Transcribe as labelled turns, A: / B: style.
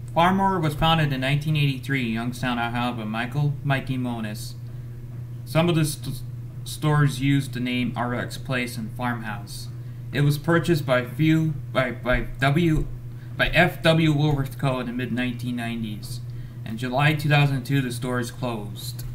A: PHARMOR was founded in 1983 in Youngstown, Ohio by Mikey Monis. Some of the stores used the name RX Place and Farmhouse. It was purchased by F.W. Woolworth Co. in the mid-1990s. In July 2002, the store is closed.